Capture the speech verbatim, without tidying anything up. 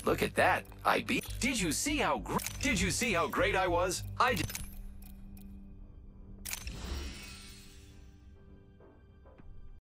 Look at that. I beat. Did you see how gr- Did you see how great I was? I did.